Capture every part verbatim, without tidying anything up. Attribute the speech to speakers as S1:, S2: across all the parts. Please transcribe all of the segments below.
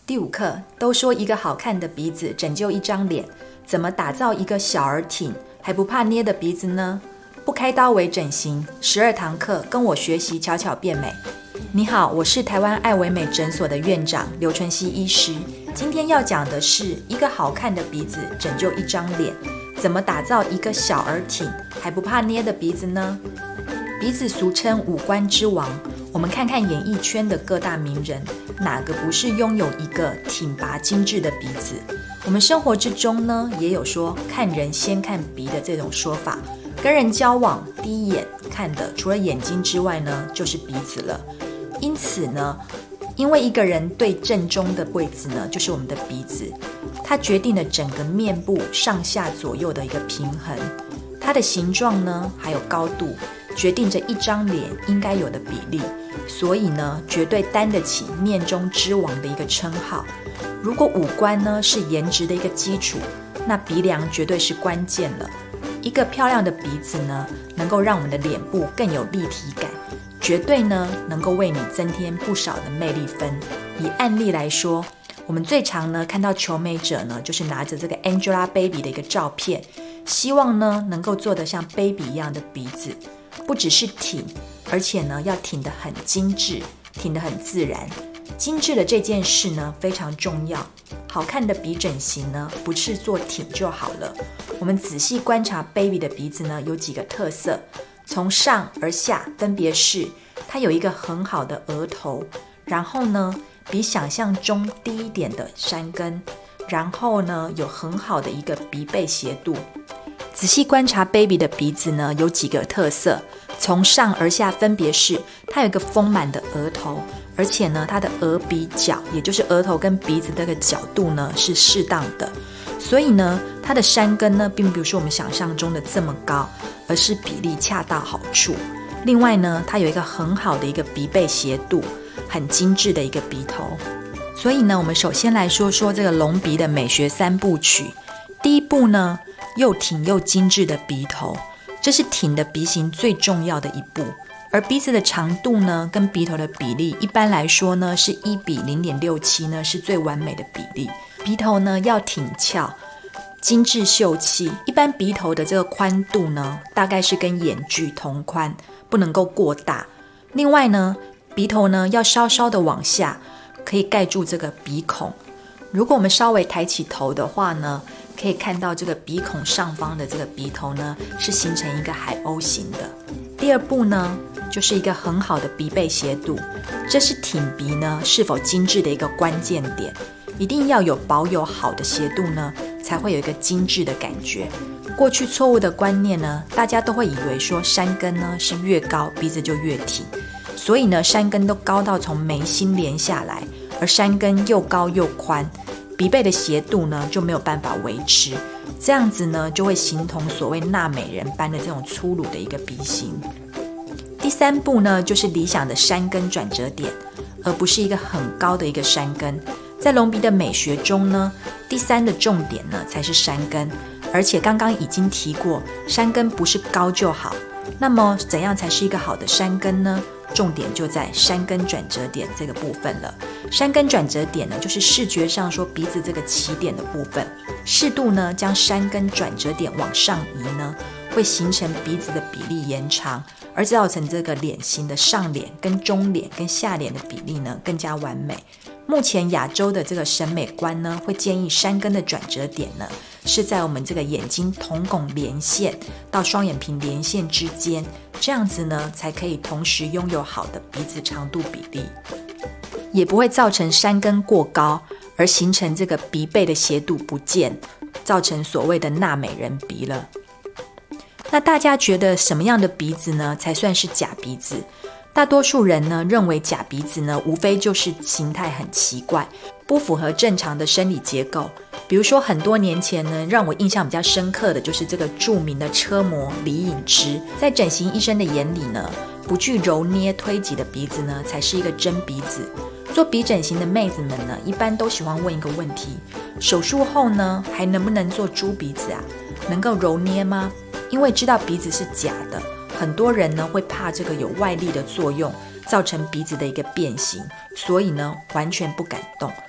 S1: 第五课，都说一个好看的鼻子拯救一张脸，怎么打造一个小而挺还不怕捏的鼻子呢？不开刀微整形，十二堂课跟我学习巧巧变美。你好，我是台湾爱惟美诊所的院长刘纯熙医师。今天要讲的是一个好看的鼻子拯救一张脸，怎么打造一个小而挺还不怕捏的鼻子呢？鼻子俗称五官之王，我们看看演艺圈的各大名人，哪个不是拥有一个挺拔精致的鼻子？我们生活之中呢，也有说看人先看鼻的这种说法。跟人交往，第一眼看的除了眼睛之外呢，就是鼻子了。因此呢，因为一个人对正中的位置呢，就是我们的鼻子，它决定了整个面部上下左右的一个平衡，它的形状呢，还有高度，决定着一张脸应该有的比例，所以呢，绝对担得起面中之王的一个称号。如果五官呢是颜值的一个基础，那鼻梁绝对是关键了。一个漂亮的鼻子呢，能够让我们的脸部更有立体感，绝对呢能够为你增添不少的魅力分。以案例来说，我们最常呢看到求美者呢，就是拿着这个 Angelababy 的一个照片，希望呢能够做得像 Baby 一样的鼻子，不只是挺，而且呢要挺得很精致，挺得很自然。精致的这件事呢非常重要，好看的鼻整形呢不是做挺就好了。我们仔细观察 Baby 的鼻子呢有几个特色，从上而下分别是它有一个很好的额头，然后呢比想象中低一点的山根，然后呢有很好的一个鼻背斜度。仔细观察 Baby 的鼻子呢有几个特色，从上而下分别是它有一个丰满的额头，而且呢它的额鼻角，也就是额头跟鼻子这个角度呢是适当的，所以呢它的山根呢并不是我们想象中的这么高，而是比例恰到好处。另外呢它有一个很好的一个鼻背斜度，很精致的一个鼻头。所以呢我们首先来说说这个隆鼻的美学三部曲。第一步呢，又挺又精致的鼻头，这是挺的鼻型最重要的一步。而鼻子的长度呢跟鼻头的比例一般来说呢是一比零点六七呢是最完美的比例。鼻头呢要挺翘精致秀气，一般鼻头的这个宽度呢大概是跟眼距同宽，不能够过大。另外呢鼻头呢要稍稍的往下，可以盖住这个鼻孔。如果我们稍微抬起头的话呢，可以看到这个鼻孔上方的这个鼻头呢是形成一个海鸥形的。第二步呢就是一个很好的鼻背斜度，这是挺鼻呢是否精致的一个关键点，一定要有保有好的斜度呢才会有一个精致的感觉。过去错误的观念呢，大家都会以为说山根呢是越高鼻子就越挺，所以呢山根都高到从眉心连下来，而山根又高又宽，鼻背的斜度呢就没有办法维持，这样子呢就会形同所谓纳美人般的这种粗鲁的一个鼻型。第三步呢就是理想的山根转折点，而不是一个很高的一个山根。在隆鼻的美学中呢，第三的重点呢才是山根，而且刚刚已经提过，山根不是高就好。那么怎样才是一个好的山根呢？重点就在山根转折点这个部分了。山根转折点呢，就是视觉上说鼻子这个起点的部分，适度呢将山根转折点往上移呢，会形成鼻子的比例延长，而造成这个脸型的上脸跟中脸跟下脸的比例呢更加完美。目前亚洲的这个审美观呢，会建议山根的转折点呢是在我们这个眼睛瞳孔连线到双眼皮连线之间，这样子呢才可以同时拥有好的鼻子长度比例，也不会造成山根过高而形成这个鼻背的斜度不见，造成所谓的纳美人鼻了。那大家觉得什么样的鼻子呢才算是假鼻子？大多数人呢认为假鼻子呢无非就是形态很奇怪，不符合正常的生理结构。比如说很多年前呢，让我印象比较深刻的就是这个著名的车模李颖芝。在整形医生的眼里呢，不具揉捏推挤的鼻子呢才是一个真鼻子。做鼻整形的妹子们呢一般都喜欢问一个问题，手术后呢还能不能做猪鼻子啊？能够揉捏吗？因为知道鼻子是假的，很多人呢会怕这个有外力的作用造成鼻子的一个变形，所以呢完全不敢动。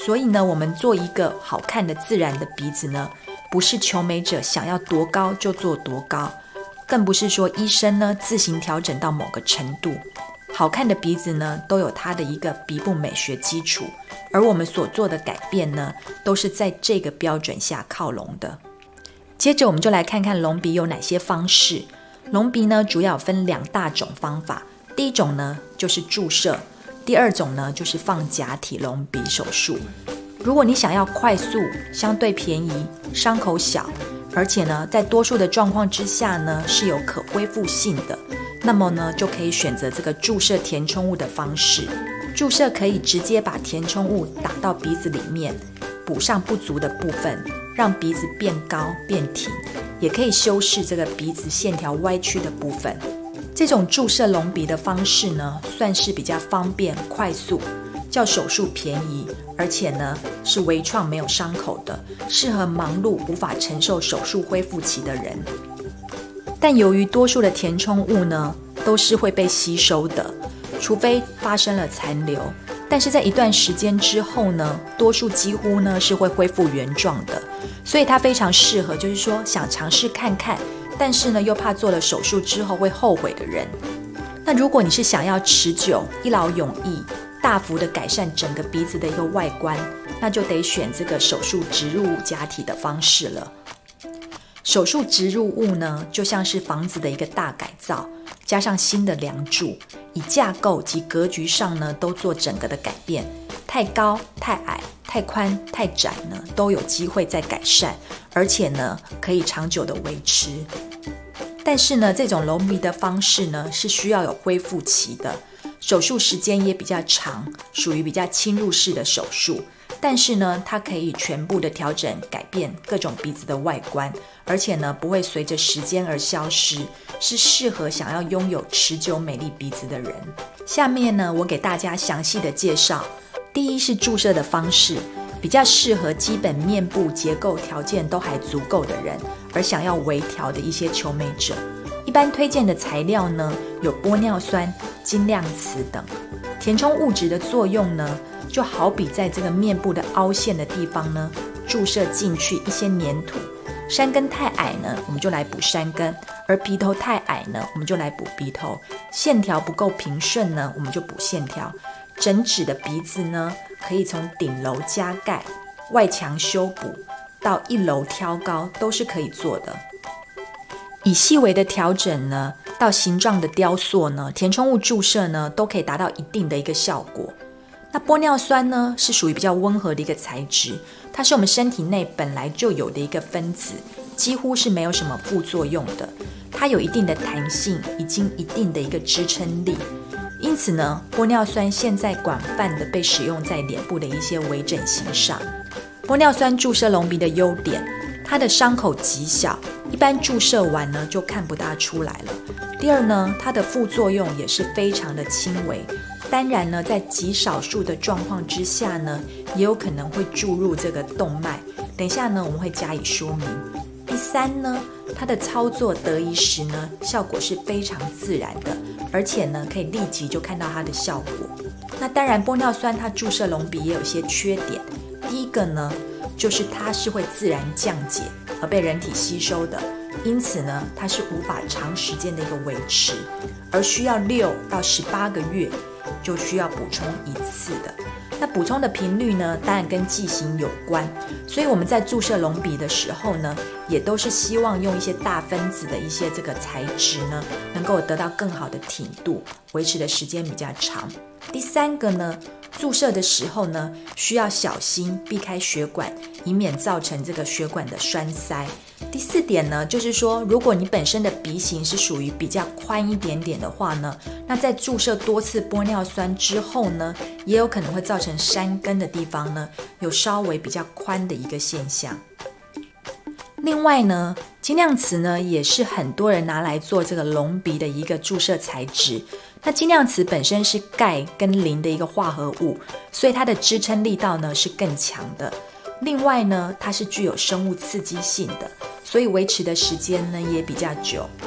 S1: 所以呢，我们做一个好看的自然的鼻子呢，不是求美者想要多高就做多高，更不是说医生呢自行调整到某个程度。好看的鼻子呢，都有它的一个鼻部美学基础，而我们所做的改变呢，都是在这个标准下靠拢的。接着我们就来看看隆鼻有哪些方式。隆鼻呢，主要分两大种方法，第一种呢就是注射，第二种呢就是放假体隆鼻手术。如果你想要快速、相对便宜、伤口小，而且呢在多数的状况之下呢是有可恢复性的，那么呢就可以选择这个注射填充物的方式。注射可以直接把填充物打到鼻子里面，补上不足的部分，让鼻子变高变挺，也可以修饰这个鼻子线条歪曲的部分。这种注射隆鼻的方式呢，算是比较方便快速，较手术便宜，而且呢是微创没有伤口的，适合忙碌无法承受手术恢复期的人。但由于多数的填充物呢都是会被吸收的，除非发生了残留，但是在一段时间之后呢，多数几乎呢是会恢复原状的，所以它非常适合就是说想尝试看看，但是呢又怕做了手术之后会后悔的人。那如果你是想要持久、一劳永逸、大幅的改善整个鼻子的一个外观，那就得选这个手术植入物假体的方式了。手术植入物呢，就像是房子的一个大改造，加上新的梁柱，以架构及格局上呢，都做整个的改变。太高、太矮、太宽、太窄呢，都有机会再改善，而且呢，可以长久的维持。但是呢，这种隆鼻的方式呢，是需要有恢复期的，手术时间也比较长，属于比较侵入式的手术。但是呢，它可以全部的调整改变各种鼻子的外观，而且呢不会随着时间而消失，是适合想要拥有持久美丽鼻子的人。下面呢，我给大家详细的介绍。第一是注射的方式，比较适合基本面部结构条件都还足够的人，而想要微调的一些求美者。一般推荐的材料呢，有玻尿酸、精量瓷等。填充物质的作用呢，就好比在这个面部的凹陷的地方呢，注射进去一些粘土。山根太矮呢，我们就来补山根；而鼻头太矮呢，我们就来补鼻头。线条不够平顺呢，我们就补线条。整指的鼻子呢，可以从顶楼加盖、外墙修补到一楼挑高，都是可以做的。以细微的调整呢，到形状的雕塑呢，填充物注射呢，都可以达到一定的一个效果。那玻尿酸呢，是属于比较温和的一个材质，它是我们身体内本来就有的一个分子，几乎是没有什么副作用的。它有一定的弹性，已经一定的一个支撑力。因此呢，玻尿酸现在广泛的被使用在脸部的一些微整形上。玻尿酸注射隆鼻的优点，它的伤口极小，一般注射完呢就看不大出来了。第二呢，它的副作用也是非常的轻微。当然呢，在极少数的状况之下呢，也有可能会注入这个动脉。等一下呢，我们会加以说明。第三呢，它的操作得宜时呢，效果是非常自然的，而且呢，可以立即就看到它的效果。那当然，玻尿酸它注射隆鼻也有些缺点。第一个呢，就是它是会自然降解而被人体吸收的，因此呢，它是无法长时间的一个维持，而需要六到十八个月就需要补充一次的。那补充的频率呢，当然跟剂型有关，所以我们在注射隆鼻的时候呢，也都是希望用一些大分子的一些这个材质呢，能够得到更好的挺度，维持的时间比较长。第三个呢，注射的时候呢，需要小心避开血管，以免造成这个血管的栓塞。第四点呢，就是说，如果你本身的鼻型是属于比较宽一点点的话呢，那在注射多次玻尿酸之后呢，也有可能会造成山根的地方呢，有稍微比较宽的一个现象。另外呢，精量瓷呢，也是很多人拿来做这个隆鼻的一个注射材质。那精量瓷本身是钙跟磷的一个化合物，所以它的支撑力道呢是更强的。另外呢，它是具有生物刺激性的，所以维持的时间呢也比较久。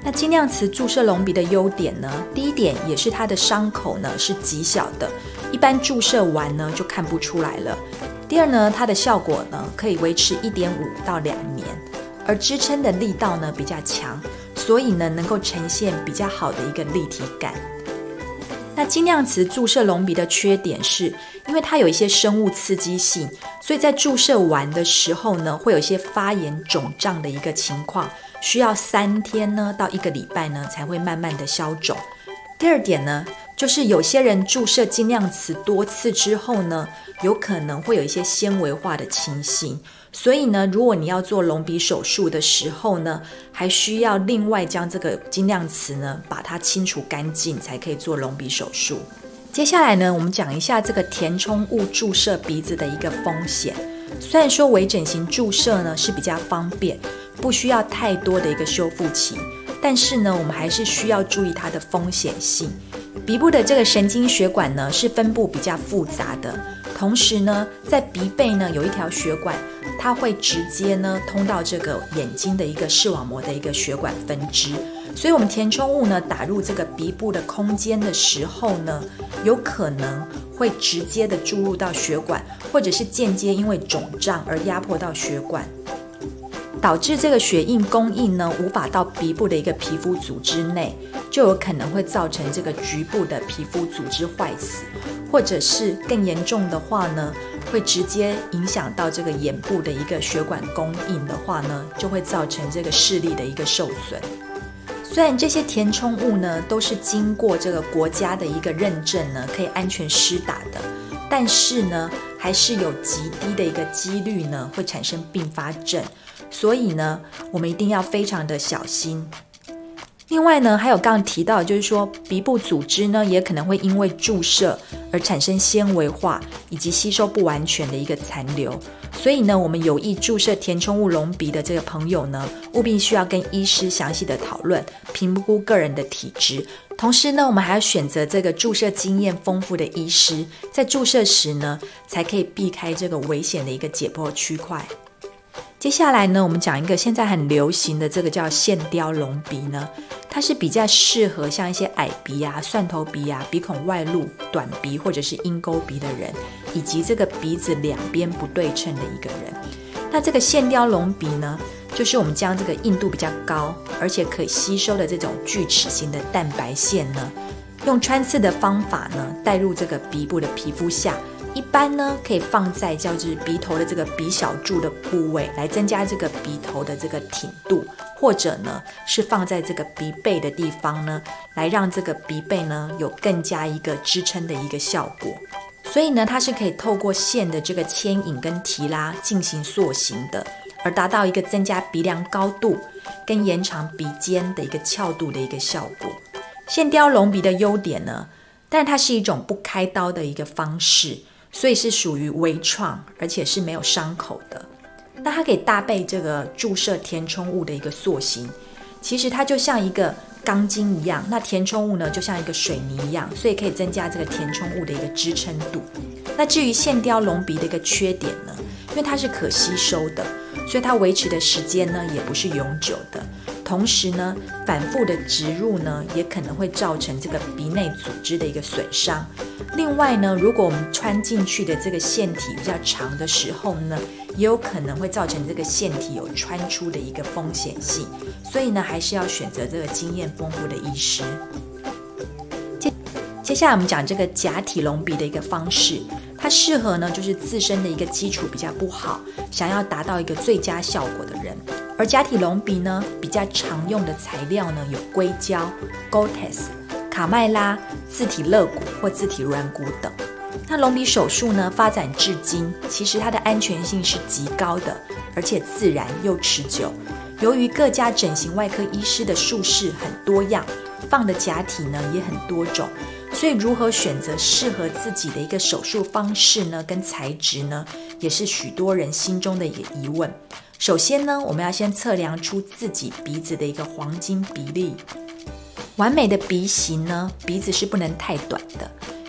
S1: 那精量瓷注射隆鼻的优点呢，第一点也是它的伤口呢是极小的，一般注射完呢就看不出来了。第二呢，它的效果呢可以维持 一点五到两年，而支撑的力道呢比较强，所以呢能够呈现比较好的一个立体感。那精量瓷注射隆鼻的缺点是，因为它有一些生物刺激性，所以在注射完的时候呢，会有一些发炎肿胀的一个情况，需要三天呢到一个礼拜呢才会慢慢的消肿。第二点呢，就是有些人注射精量瓷多次之后呢，有可能会有一些纤维化的情形，所以呢，如果你要做隆鼻手术的时候呢，还需要另外将这个精量瓷呢把它清除干净，才可以做隆鼻手术。接下来呢，我们讲一下这个填充物注射鼻子的一个风险。虽然说微整形注射呢是比较方便，不需要太多的一个修复期，但是呢，我们还是需要注意它的风险性。鼻部的这个神经血管呢是分布比较复杂的，同时呢，在鼻背呢有一条血管，它会直接呢通到这个眼睛的一个视网膜的一个血管分支，所以我们填充物呢打入这个鼻部的空间的时候呢，有可能会直接的注入到血管，或者是间接因为肿胀而压迫到血管，导致这个血液供应呢无法到鼻部的一个皮肤组织内，就有可能会造成这个局部的皮肤组织坏死，或者是更严重的话呢，会直接影响到这个眼部的一个血管供应的话呢，就会造成这个视力的一个受损。虽然这些填充物呢都是经过这个国家的一个认证呢，可以安全施打的，但是呢，还是有极低的一个几率呢会产生并发症，所以呢，我们一定要非常的小心。另外呢，还有刚刚提到，就是说鼻部组织呢，也可能会因为注射而产生纤维化以及吸收不完全的一个残留。所以呢，我们有意注射填充物隆鼻的这个朋友呢，务必需要跟医师详细的讨论，评估个人的体质。同时呢，我们还要选择这个注射经验丰富的医师，在注射时呢，才可以避开这个危险的一个解剖区块。接下来呢，我们讲一个现在很流行的这个叫线雕隆鼻呢，它是比较适合像一些矮鼻啊、蒜头鼻啊、鼻孔外露、短鼻或者是鹰钩鼻的人，以及这个鼻子两边不对称的一个人。那这个线雕隆鼻呢，就是我们将这个硬度比较高，而且可以吸收的这种锯齿形的蛋白线呢，用穿刺的方法呢，带入这个鼻部的皮肤下。一般呢，可以放在叫做鼻头的这个鼻小柱的部位，来增加这个鼻头的这个挺度，或者呢是放在这个鼻背的地方呢，来让这个鼻背呢有更加一个支撑的一个效果。所以呢，它是可以透过线的这个牵引跟提拉进行塑形的，而达到一个增加鼻梁高度跟延长鼻尖的一个翘度的一个效果。线雕隆鼻的优点呢，但是它是一种不开刀的一个方式。所以是属于微创，而且是没有伤口的。那它可以搭配这个注射填充物的一个塑形，其实它就像一个钢筋一样，那填充物呢就像一个水泥一样，所以可以增加这个填充物的一个支撑度。那至于线雕隆鼻的一个缺点呢，因为它是可吸收的，所以它维持的时间呢也不是永久的。同时呢，反复的植入呢，也可能会造成这个鼻内组织的一个损伤。另外呢，如果我们穿进去的这个线体比较长的时候呢，也有可能会造成这个线体有穿出的一个风险性。所以呢，还是要选择这个经验丰富的医师。接接下来我们讲这个假体隆鼻的一个方式，它适合呢就是自身的一个基础比较不好，想要达到一个最佳效果的人。而假体隆鼻呢，比较常用的材料呢有硅胶、Gore-Tex、卡麦拉、自体肋骨或自体软骨等。那隆鼻手术呢，发展至今，其实它的安全性是极高的，而且自然又持久。由于各家整形外科医师的术式很多样，放的假体呢也很多种，所以如何选择适合自己的一个手术方式呢，跟材质呢，也是许多人心中的一个疑问。首先呢，我们要先测量出自己鼻子的一个黄金比例。完美的鼻型呢，鼻子是不能太短的，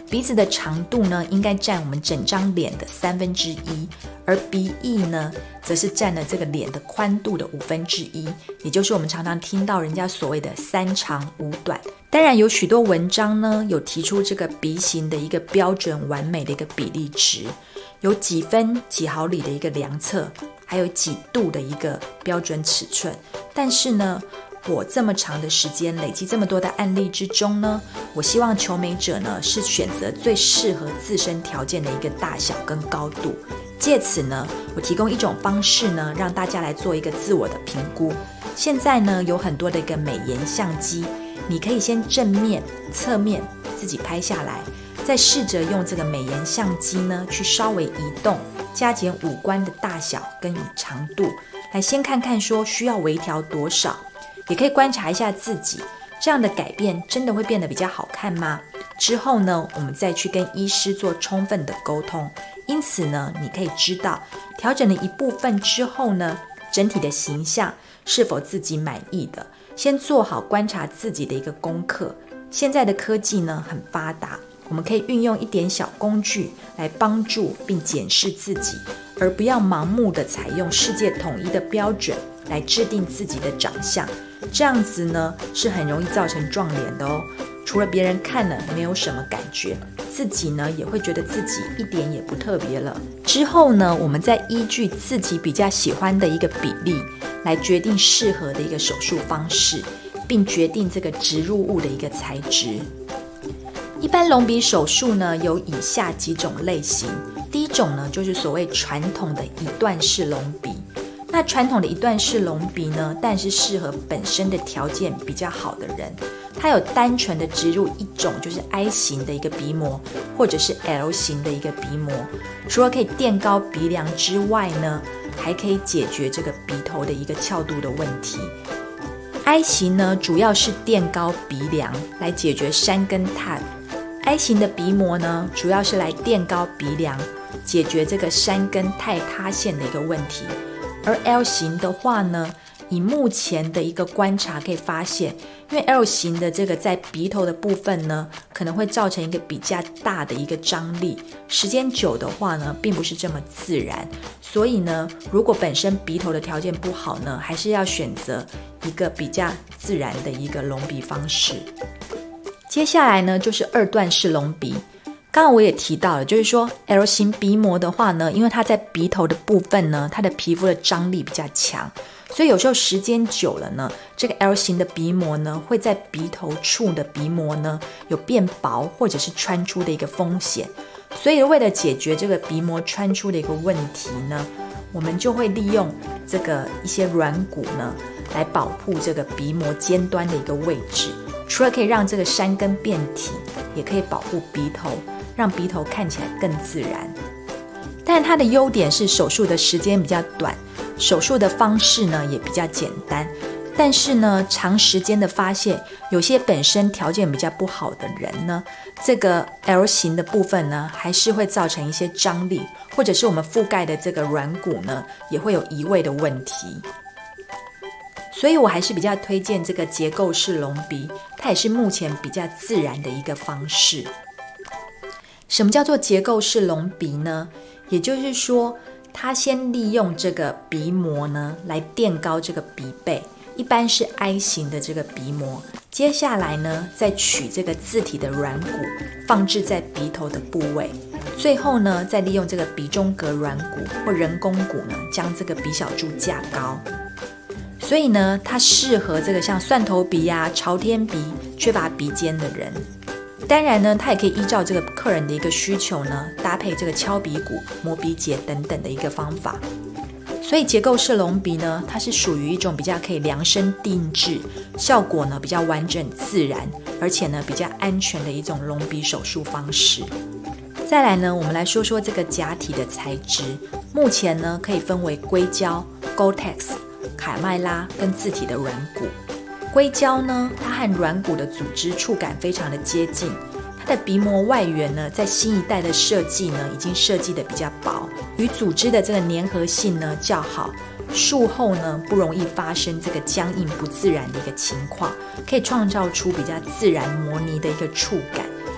S1: 鼻子的长度呢，应该占我们整张脸的三分之一，而鼻翼呢，则是占了这个脸的宽度的五分之一，也就是我们常常听到人家所谓的三长五短。当然，有许多文章呢，有提出这个鼻型的一个标准完美的一个比例值，有几分几毫厘的一个量测，还有几度的一个标准尺寸。但是呢，我这么长的时间累积这么多的案例之中呢，我希望求美者呢是选择最适合自身条件的一个大小跟高度，借此呢，我提供一种方式呢，让大家来做一个自我的评估。现在呢，有很多的一个美颜相机，你可以先正面、侧面自己拍下来，再试着用这个美颜相机呢，去稍微移动，加减五官的大小跟长度，来先看看说需要微调多少。也可以观察一下自己，这样的改变真的会变得比较好看吗？之后呢，我们再去跟医师做充分的沟通。因此呢，你可以知道调整了一部分之后呢，整体的形象是否自己满意的。先做好观察自己的一个功课。现在的科技呢很发达，我们可以运用一点小工具来帮助并检视自己，而不要盲目的采用世界统一的标准来制定自己的长相。这样子呢是很容易造成撞脸的哦。除了别人看了没有什么感觉，自己呢也会觉得自己一点也不特别了。之后呢，我们再依据自己比较喜欢的一个比例来决定适合的一个手术方式，并决定这个植入物的一个材质。一般隆鼻手术呢有以下几种类型。第一种呢就是所谓传统的一段式隆鼻。那传统的一段式隆鼻呢，但是适合本身的条件比较好的人，它有单纯的植入一种就是 I 型的一个鼻膜，或者是 L 型的一个鼻膜。除了可以垫高鼻梁之外呢，还可以解决这个鼻头的一个翘度的问题。I 型呢，主要是垫高鼻梁来解决山根塌。I 型的鼻膜呢，主要是来垫高鼻梁，解决这个山根太塌陷的一个问题。而 L 型的话呢，以目前的一个观察可以发现，因为 L 型的这个在鼻头的部分呢，可能会造成一个比较大的一个张力，时间久的话呢，并不是这么自然。所以呢，如果本身鼻头的条件不好呢，还是要选择一个比较自然的一个隆鼻方式。接下来呢，就是二段式隆鼻。刚刚我也提到了，就是说 L 型鼻膜的话呢，因为它在鼻头的部分呢，它的皮肤的张力比较强，所以有时候时间久了呢，这个 L 型的鼻膜呢，会在鼻头处的鼻膜呢有变薄或者是穿出的一个风险。所以为了解决这个鼻膜穿出的一个问题呢，我们就会利用这个一些软骨呢，来保护这个鼻膜尖端的一个位置。除了可以让这个山根变体，也可以保护鼻头，让鼻头看起来更自然。但它的优点是手术的时间比较短，手术的方式呢也比较简单。但是呢，长时间的发现，有些本身条件比较不好的人呢，这个 L 型的部分呢，还是会造成一些张力，或者是我们覆盖的这个软骨呢，也会有移位的问题。所以我还是比较推荐这个结构式隆鼻，它也是目前比较自然的一个方式。什么叫做结构式隆鼻呢？也就是说，它先利用这个鼻膜呢，来垫高这个鼻背，一般是 I 型的这个鼻膜。接下来呢，再取这个自体的软骨，放置在鼻头的部位。最后呢，再利用这个鼻中隔软骨或人工骨呢，将这个鼻小柱架高。所以呢，它适合这个像蒜头鼻啊、朝天鼻、缺乏鼻尖的人。当然呢，它也可以依照这个客人的一个需求呢，搭配这个敲鼻骨、磨鼻结等等的一个方法。所以结构式隆鼻呢，它是属于一种比较可以量身定制，效果呢比较完整自然，而且呢比较安全的一种隆鼻手术方式。再来呢，我们来说说这个假体的材质。目前呢，可以分为硅胶、Gore-Tex、卡麦拉跟自体的软骨。硅胶呢，它和软骨的组织触感非常的接近，它的鼻膜外缘呢，在新一代的设计呢，已经设计的比较薄，与组织的这个粘合性呢较好，术后呢不容易发生这个僵硬不自然的一个情况，可以创造出比较自然磨泥的一个触感。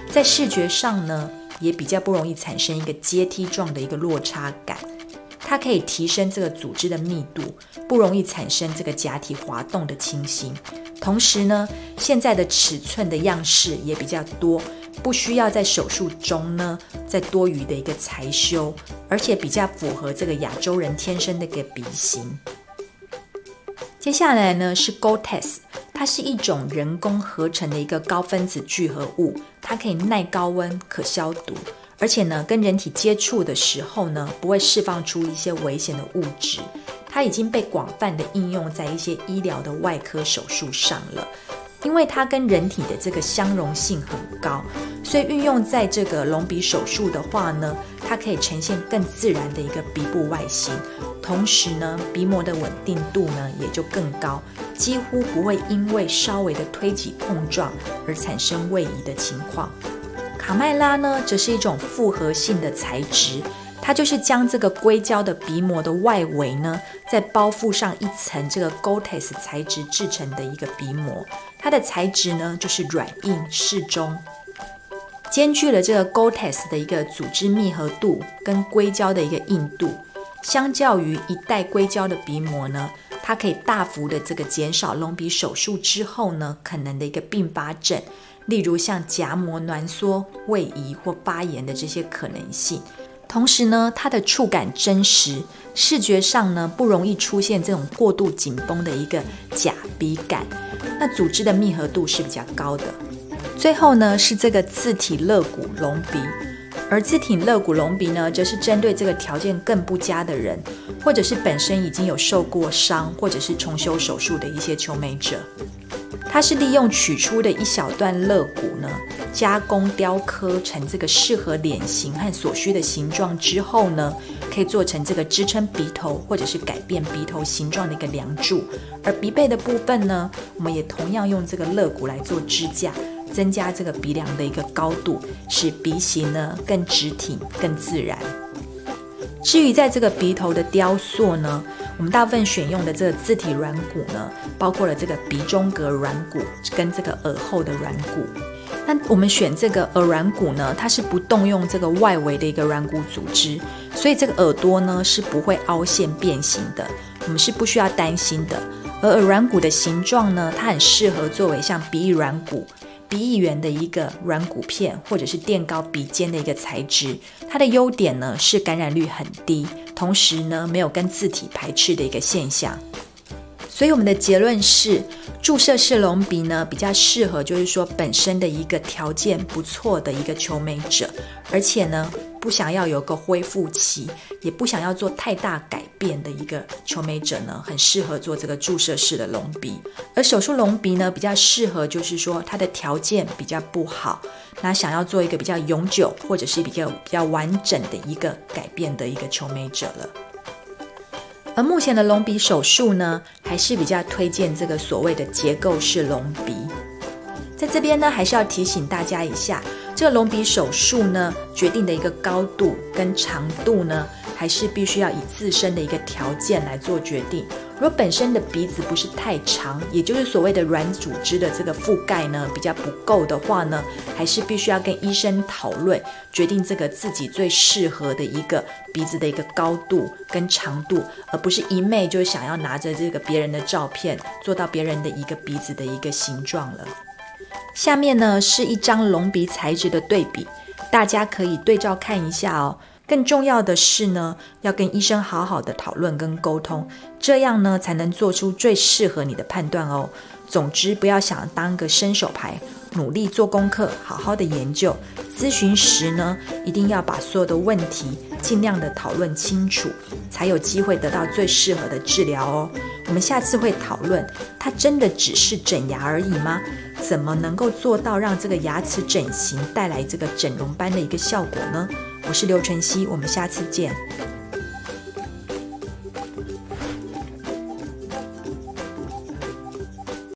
S1: 在视觉上呢，也比较不容易产生一个阶梯状的一个落差感。它可以提升这个组织的密度，不容易产生这个假体滑动的情形。同时呢，现在的尺寸的样式也比较多，不需要在手术中呢再多余的一个裁修，而且比较符合这个亚洲人天生的一个鼻型。接下来呢是 Gore-Tex， 它是一种人工合成的一个高分子聚合物，它可以耐高温、可消毒，而且呢跟人体接触的时候呢不会释放出一些危险的物质。它已经被广泛的应用在一些医疗的外科手术上了。因为它跟人体的这个相容性很高，所以运用在这个隆鼻手术的话呢，它可以呈现更自然的一个鼻部外形，同时呢，鼻膜的稳定度呢也就更高，几乎不会因为稍微的推挤碰撞而产生位移的情况。卡麦拉呢，则是一种复合性的材质。它就是将这个硅胶的鼻膜的外围呢，再包覆上一层这个 Gore-Tex 材质制成的一个鼻膜。它的材质呢，就是软硬适中，兼具了这个 Gore-Tex 的一个组织密合度跟硅胶的一个硬度。相较于一带硅胶的鼻膜呢，它可以大幅的这个减少隆鼻手术之后呢可能的一个并发症，例如像夹膜挛缩、位移或发炎的这些可能性。同时呢，它的触感真实，视觉上呢不容易出现这种过度紧绷的一个假鼻感，那组织的密合度是比较高的。最后呢是这个自体肋骨隆鼻，而自体肋骨隆鼻呢，则是针对这个条件更不佳的人，或者是本身已经有受过伤或者是重修手术的一些求美者。它是利用取出的一小段肋骨呢，加工雕刻成这个适合脸型和所需的形状之后呢，可以做成这个支撑鼻头或者是改变鼻头形状的一个梁柱。而鼻背的部分呢，我们也同样用这个肋骨来做支架，增加这个鼻梁的一个高度，使鼻型呢更直挺、更自然。至于在这个鼻头的雕塑呢，我们大部分选用的这个自体软骨呢，包括了这个鼻中隔软骨跟这个耳后的软骨。那我们选这个耳软骨呢，它是不动用这个外围的一个软骨组织，所以这个耳朵呢是不会凹陷变形的，我们是不需要担心的。而耳软骨的形状呢，它很适合作为像鼻翼软骨、鼻翼缘的一个软骨片，或者是垫高鼻尖的一个材质。它的优点呢是感染率很低，同时呢没有跟自体排斥的一个现象。所以我们的结论是，注射式隆鼻呢比较适合就是说本身的一个条件不错的一个求美者，而且呢不想要有个恢复期，也不想要做太大改变的一个求美者呢，很适合做这个注射式的隆鼻。而手术隆鼻呢比较适合就是说它的条件比较不好，那想要做一个比较永久或者是比较比较完整的一个改变的一个求美者了。而目前的隆鼻手术呢，还是比较推荐这个所谓的结构式隆鼻。在这边呢，还是要提醒大家一下，这个隆鼻手术呢，决定的一个高度跟长度呢，还是必须要以自身的一个条件来做决定。如果本身的鼻子不是太长，也就是所谓的软组织的这个覆盖呢比较不够的话呢，还是必须要跟医生讨论，决定这个自己最适合的一个鼻子的一个高度跟长度，而不是一昧就想要拿着这个别人的照片做到别人的一个鼻子的一个形状了。下面呢是一张隆鼻材质的对比，大家可以对照看一下哦。更重要的是呢，要跟医生好好的讨论跟沟通，这样呢才能做出最适合你的判断哦。总之，不要想当个伸手牌，努力做功课，好好的研究。咨询时呢，一定要把所有的问题尽量的讨论清楚，才有机会得到最适合的治疗哦。我们下次会讨论，它真的只是整牙而已吗？怎么能够做到让这个牙齿整形带来这个整容般的一个效果呢？我是刘晨曦，我们下次见。